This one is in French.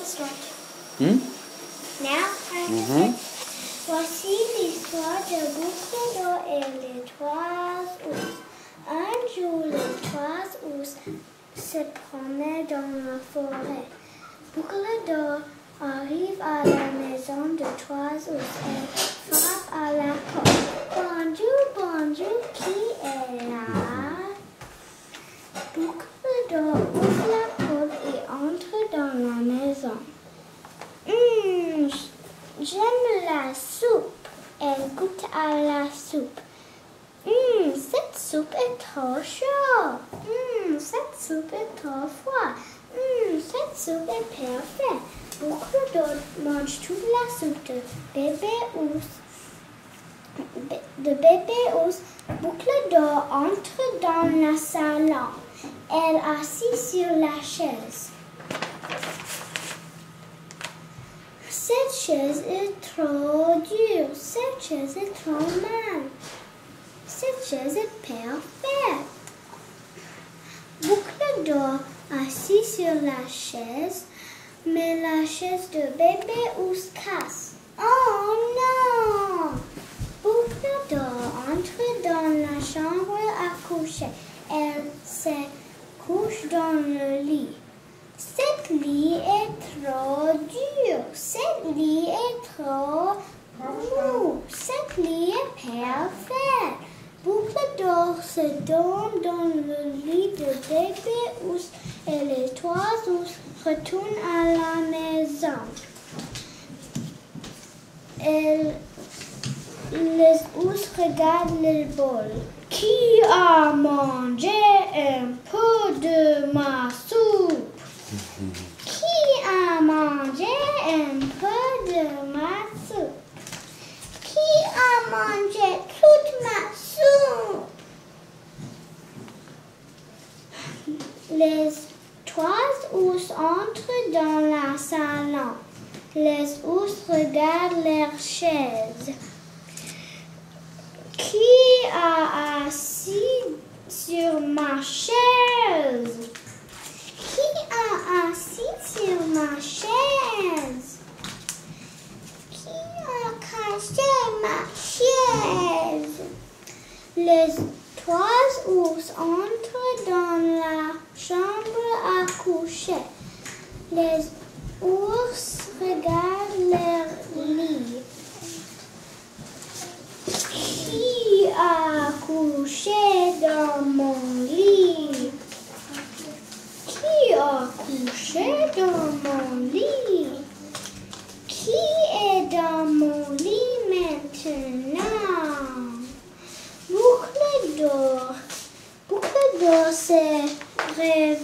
start. Now I can Voici l'histoire de Boucle et les trois ours. Un jour, les trois ours se promenaient dans la forêt. Boucle arrive à la maison de trois ours et frappe à la porte. Bonjour, bonjour, qui est là? Boucle ouvre la porte et entre dans la maison. J'aime la soupe. Elle goûte à la soupe. Cette soupe est trop chaude. Cette soupe est trop froide. Cette soupe est parfaite. Boucle d'eau mange toute la soupe de bébé ours. Boucle d'eau entre dans le salon. Elle est assise sur la chaise. Cette chaise est trop dure. Cette chaise est trop mal. Cette chaise est parfaite. Boucle d'eau assis sur la chaise, mais la chaise de bébé ours casse. Oh non! Boucle d'eau entre dans la chambre à coucher. Elle se couche dans le lit. Cette lit est trop dure. Cette lit est trop mou. Cette lit est parfaite. Boucle d'or se donne dans le lit de bébé ours et les trois ours retournent à la maison. Les ours regardent le bol. Qui a mangé un peu de ma soupe? Qui a mangé un peu de ma soupe? Qui a mangé toute ma soupe? Les trois ours entrent dans la salon. Les ours regardent leur chaise. Qui a assis sur ma chaise? Qui a assis sur ma chaise? Qui a cassé ma chaise? Les trois ours entrent dans la chambre à coucher. Les ours regardent leur lit. Qui a couché dans mon lit? Qui a couché dans mon lit? Qui est dans mon lit maintenant? Boucle d'or se réveille.